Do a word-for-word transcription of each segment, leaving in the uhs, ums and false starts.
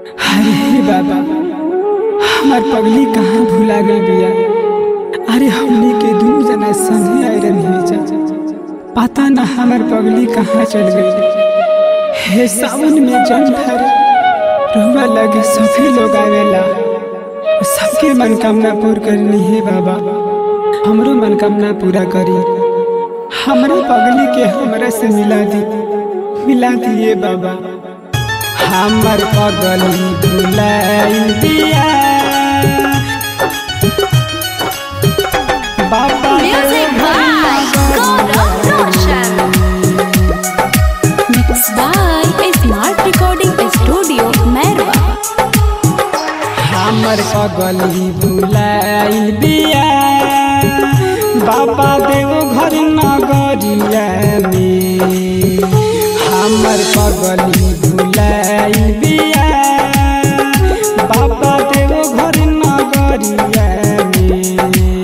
अरे बाबा हमार पगली कहाँ भुला गई बिया। अरे हमनी के दोनों जना संगे आए रही जा, पता ना हमार पगली कहाँ चल गई। हे सावन में जल भर रुआ लगे सभी लोग आवेला, सबके मनकामना पूर्ण करनी है बाबा। हमरो मनकामना पूरा करी, हमारा पगली के हमरा से मिला दी मिला दिए बाबा। हमर पगली भुलाइल दिया बाबा। Music by Gaurav Roshan. Mixed by Smart Recording Studio, Merwa. हमर पगली भुलाइल दिया बाबा देव घर नगरिया में। हमर पगली भुलाइल दिया बाबा देव घर नगरिया में।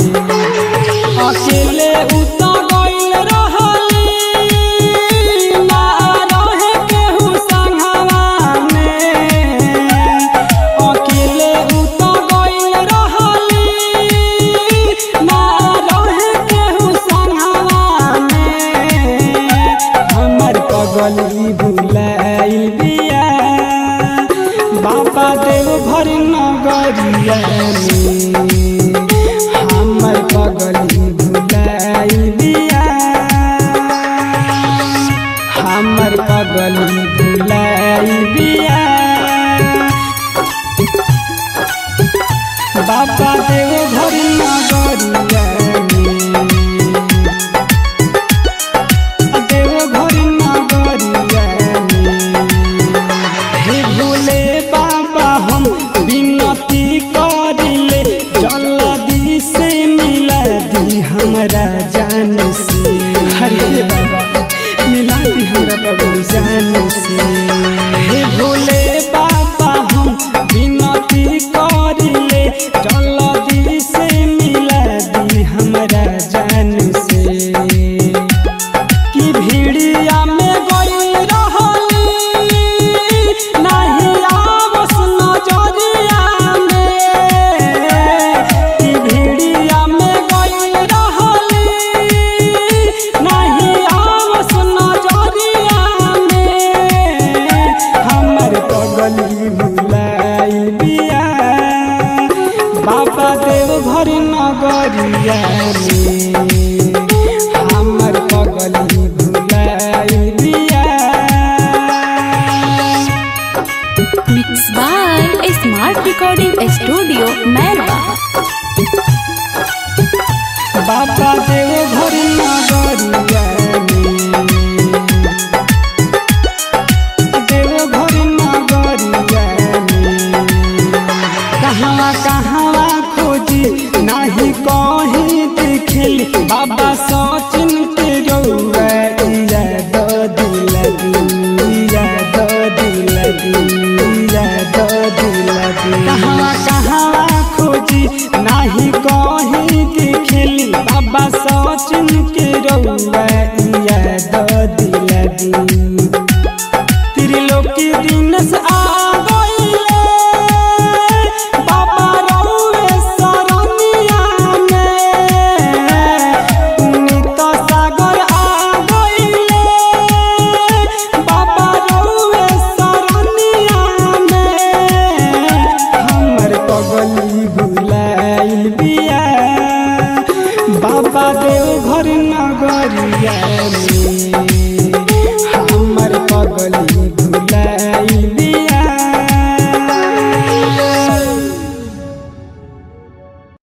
अकेले उतर गइल रहली ना रहे केहू संगवा में। अकेले उतर गइल रहली ना रहे केहू संगवा में। हमर पगली भुलाइल दिया बाबा देव घर नगरिया में। हमर पगली भुलाइल दिया हमर पगली भुलाइल दिया बाबा देव घर नगरिया में। देव घर नगरिया में। हे भोले बाबा हम विनती करिले, जल्दी से मिला दी हमरा जान से। हरे बाबा मिला दी हमरा पगली जान से। हे भोले बाबा हम विनती करिले, जल्दी से मिला दी हमरा जान से। कि भीड़िया में गइल रहली नहीं आवस नजरिया में। कि भीड़िया में गइल रहली नहीं आवस नजरिया में। हमर पगली भुलाइल दिया बाबा देव घर नगरिया में। हमर पगली भुलाइल दिया। Mixed by Smart Recording Studio, Merwa. बाबा देव घर नगरिया में। देव घर नगरिया में। कहवा कहवा खोजी नहीं कहीं दिखली, बाबा सचिन के रउआ याद दिलगी याद दिलगी याद दिलगी। कहवा कहवा खोजी नहीं कहीं दिखली, बाबा सचिन के रउआ याद दिलगी। त्रिलोकी दिन से आ गइले बाबा रउए सरनिया में। पुनीत सागर आ गइले बाबा रउए सरनिया में। हमर पगली भुलाइल दिया बाबा देव घर नगरिया में। हमर पगली